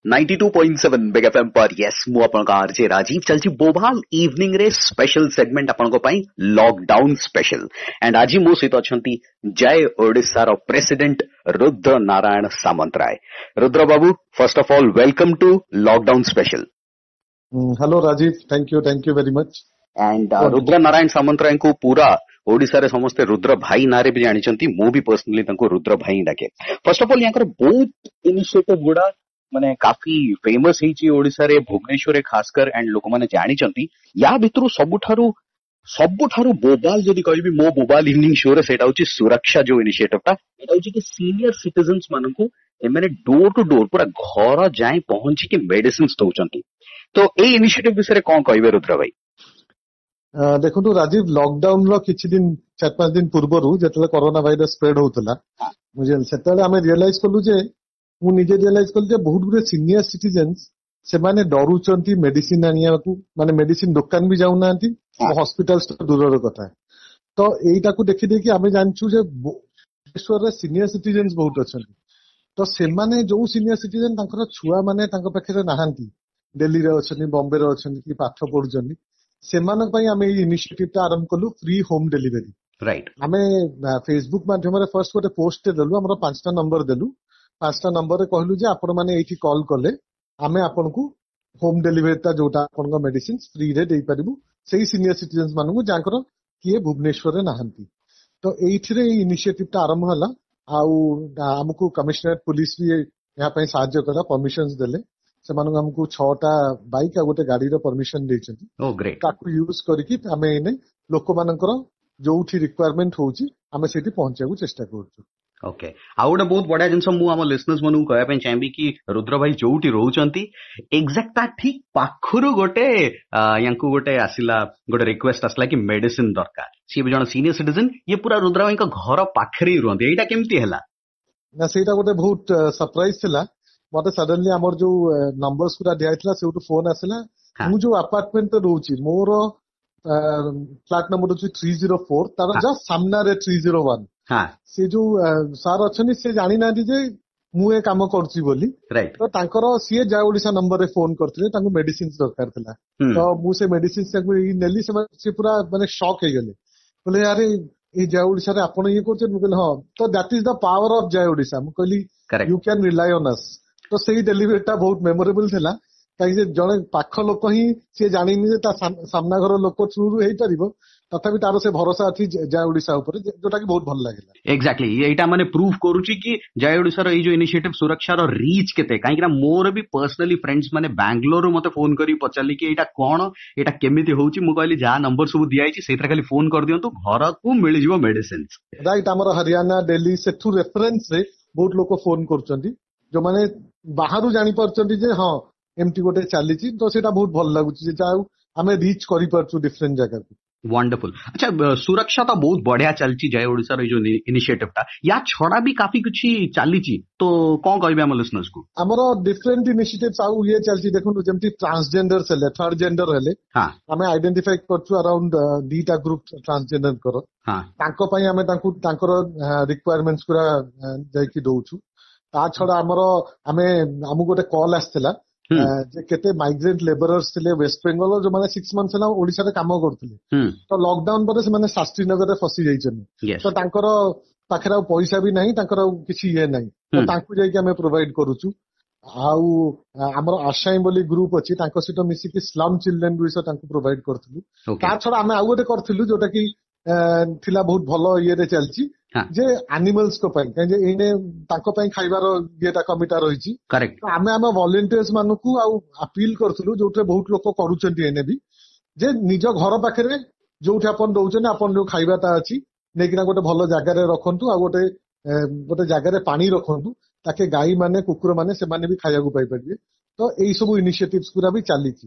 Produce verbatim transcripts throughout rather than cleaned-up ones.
Ninety two point seven big FM पर yes मु आपन का आरजे राजीव चलची बोभाल इवनिंग रे स्पेशल सेगमेंट आपन को पई लॉकडाउन स्पेशल एंड आज मो सहित अछंती जय ओडिसा रो प्रेसिडेंट रुद्र नारायण सामंतराय। रुद्र बाबू first of all welcome to lockdown special. Hello Rajiv, thank you thank you very much. And Rudra Narayan Samantaray को पूरा ओडिसा रे समस्ते रुद्र भाई नारे भी जानिचंती, मु भी पर्सनली तंको रुद्र भाई डाके। फर्स्ट ऑफ ऑल यांकर बहुत इनिशिएटिव गुडा माने काफी फेमस ହେଇଛି ओडिसा रे भुवनेश्वर खासकर एंड लोक माने जानिचंती। या भितरु सबुठारु सबुठारु बोबाल जदी कहबी मो बोबाल इवनिंग शो रे सेटा होची सुरक्षा जो इनिशिएटिव ता एटा होची कि सीनियर सिटीजन्स मानकु एमाने डोर टू डोर पूरा घर जाय पहुंची के मेडिसिन्स दउचंती। तो ए इनिशिएटिव विषय रे कोन कहबे रुद्र भाई? देखो राजीव, लॉकडाउन रो किछि दिन चार पांच दिन पूर्वरु जेतले कोरोना वायरस स्प्रेड होतला मुझे सेतले हमें रियलाइज करलु जे मु निजे रियलाइज करलु जे बहुत गुरे सीनियर सिटीजन्स से माने डरुचंती मेडिसिन आनिया को, माने मेडिसिन दुकान भी जाउ नांती, हॉस्पिटल्स तो दूरर कथा। तो एटा को देखि देखि हमें जानछु जे भुवनेश्वर रे सीनियर सिटीजन्स बहुत अछंती। तो से माने जो सीनियर सिटीजन तांकर छुआ माने तांको पाखरे नाहांती, दिल्ली रे अछंती, बॉम्बे रे अछंती कि पाठ पढुचंती, सेमानक पई हमें ई इनिशिएटिव ता आरंभ कलु फ्री होम डिलीवरी। राइट, हमें फेसबुक माध्यम रे फर्स्ट गोटे पोस्ट देलु, हमर पांचटा नंबर देलु, पांचटा नंबर रे कहलु जे आपण माने एठी कॉल कले हमें आपनको होम डिलीवरी ता जोटा आपनको मेडिसिन फ्री रे देई परिबु सेही सीनियर सिटीजन्स मानकु जांकर किए भुवनेश्वर रे नाहंती। तो एठी रे इनिशिएटिव ता आरंभ हला। आउ हमकु कमिश्नरेट पुलिस भी यहाँ पे साहाय्य करा, परमिशंस देले। से मानक हमकु छटा बाइक आ गोटे गाड़ी रो परमिशन देइछंती। Oh great. ताकु यूज करिकि हमें एने लोक मानकर जोठी रिक्वायरमेंट होउची हमें सेठी पहुंचाबु चेष्टा करछु। ओके, आ गोटे बहुत बढ़िया जिनस मु आम लिसनर्स मनकु कहया पे चाहबी कि रुद्र भाई जोठी रहउचंती एग्जैक्ट ता ठीक पाखरु गोटे यांकु गोटे आसिला गोटे रिक्वेस्ट आसला कि मेडिसिन दरकार। सी भी जण सीनियर सिटीजन ये पूरा रुद्र भाई का घर पाखरे रहंती, एटा केमती हैला ना? सेटा गोटे बहुत सरप्राइज थिला मते। सडनली हमर जो नंबर्स पूरा दियाइतला सेउटु फोन आसिला। मु जो अपार्टमेंट रहउची मोर फ्लैट नंबर होची थ्री जीरो फोर, तार जस्ट सामना रे थ्री जीरो वन। हां, से जो सार अछनी से जानि नांदी जे मु ए काम करची बोली। राइट। तो तांकर सीए जय ओडिसा नंबर रे फोन करथिले, तांको मेडिसिन्स दरकार थिला। तो मु से मेडिसिन्स तांको ई नेली, से पूरा माने शॉक हे गेले। बोले अरे ए जय ओडिसा रे आपण ये करछन? मु कहले हां। तो that is the power of Jai Odisha. मु कहली you can rely on us. तो सेही डेलीवरी ता बहुत मेमोरेबल थिला, काई जे जणे पाख लोक ही से जानिनी जे ता सामना घर लोक थ्रू हेई परिबो, तथापि तारो से भरोसा अछि जय ओडिसा ऊपर, जोटा कि बहुत भल लागेला। एग्जैक्टली, एटा माने प्रूफ करूची कि जय ओडिसा रो ई जो इनिशिएटिव सुरक्षा रो रीच केते। काई कि मोर भी पर्सनली फ्रेंड्स माने बैंगलोर मते फोन करी पचाली कि एटा कोन, एटा केमिति होउची। मु कहली जा नंबर सब दिया आइची सेतरा खाली फोन कर दियंतु, घर को मिल जिवो मेडिसिन्स। राइट, हमर हरियाणा दिल्ली सेठू रेफरेंस रे बहुत लोक फोन करचंती, जो माने बाहरु जानि परचंती जे हां एमटी गोटे चलीची। तो सेटा बहुत भल लागुची जे जाऊ हमें रीच करि परचु डिफरेंट जगह को। वंडरफुल। अच्छा, सुरक्षा तो बहुत बढ़िया चलची जय ओडिसा रो जो इनिशिएटिव ता, या छड़ा भी काफी कुछ चलीची। तो कोन कहबे हम लिसनर्स को? हमरो डिफरेंट इनिशिएटिव्स आउ ये चलची। देखो जेमती ट्रांसजेंडर सेले, थर्ड जेंडर हेले, हां हमें आइडेंटिफाई करछु अराउंड दीटा ग्रुप ट्रांसजेंडर करो। हां, तांको पई हमें तांको तांकर रिक्वायरमेंट्स पूरा जाई कि दोउछु। ता छड़ा हमरो हमें हमु गोटे कॉल आस्थिला जे केते माइग्रेंट लेबरर्स थिले वेस्ट बेंगल, जो माने सिक्स मंथ्स हला ओडिसा रे काम करथिले। तो लॉकडाउन पर से माने शास्त्री नगर रे फसी जाइछन। तो तांकर पाखरा पैसा भी नहीं, तांकर किछि ये नहीं। तो तांकु जाई कि हमें प्रोवाइड करूछु। आउ हमर आशाई बोली ग्रुप अछि, तांको सिट मिसी कि स्लम चिल्ड्रन विषय तांको प्रोवाइड करथिलु। ता छडा हमें आउ गोटे करथिलु जोटा कि थिला बहुत भलो ये रे चलची जे एनिमल्स को पई, जे एने तांको पई खाइबार येटा कमिटा रहिची। करेक्ट। तो हमें हम वॉलंटियर्स मानकु आउ अपील करथिलु, जोटे बहुत लोक करूचंती एने भी, जे निज घर पाखरे जोठी अपन दउचन अपन जो खाइबाटा अछि नेकिना गोटे भलो जागा रे रखंतु, आ गोटे गोटे जागा रे पानी रखंतु, ताके गाई माने कुकुर माने से माने भी खाइया को पाई परिबे। तो एई सब इनिशिएटिव्स पूरा भी चालीची।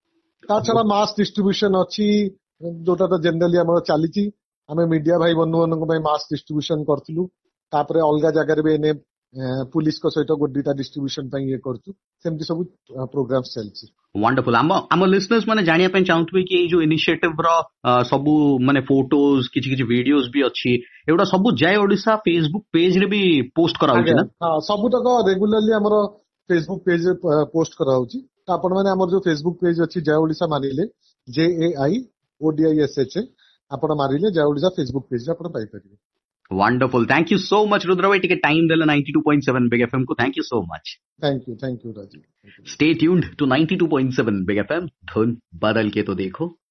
ता छडा मास डिस्ट्रीब्यूशन अछि, जोटा तो जनरली हमर चालीची। हमें मीडिया भाई बंधु मन मास डिस्ट्रीब्यूशन करथिलु। तापरे अलगा जगह रे एने पुलिस को सहित गोडीटा डिस्ट्रीब्यूशन पई ये करछु। सेमति सब प्रोग्राम्स चलछि। वंडरफुल। हम हम लिसनर्स माने जानिया पई चाहथबे कि ए जो इनिशिएटिव रो सब माने फोटोज किछि किछि वीडियोस भी अछि, एडा सब जय ओडिसा फेसबुक पेज रे भी पोस्ट करा होछि ना? हां, सब तक रेगुलरली हमरो फेसबुक पेज पोस्ट कराउची तो आपण माने हमर जो फेसबुक पेज अछि जय ओडिसा मानिले जे A I O D I S H A आपण मारिले जय ओडिसा फेसबुक पेज आपण पाई परिबे. Wonderful. Thank you so much, Rudra bhai. Take time dela ninety-two point seven Big F M ko. Thank you so much. Thank you. Thank you, Rajiv. Stay tuned to ninety-two point seven Big F M. धुन बदल के तो देखो.